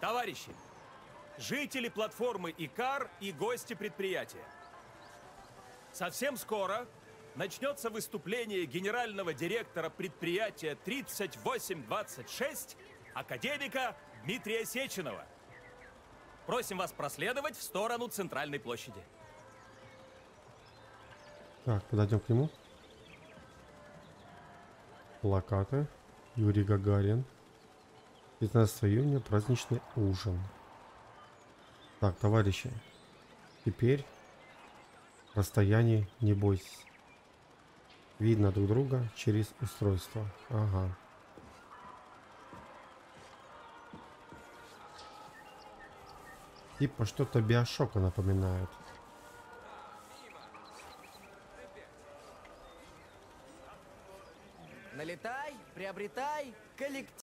Товарищи, жители платформы Икар и гости предприятия. Совсем скоро начнется выступление генерального директора предприятия 3826 академика Дмитрия Сеченова. Просим вас проследовать в сторону центральной площади. Так, подойдем к нему. Плакаты. Юрий Гагарин. 15 июня, праздничный ужин. Так, товарищи. Теперь расстояние не бойтесь. Видно друг друга через устройство. Ага. Типа что-то Биошока напоминает. Налетай, приобретай, коллектив.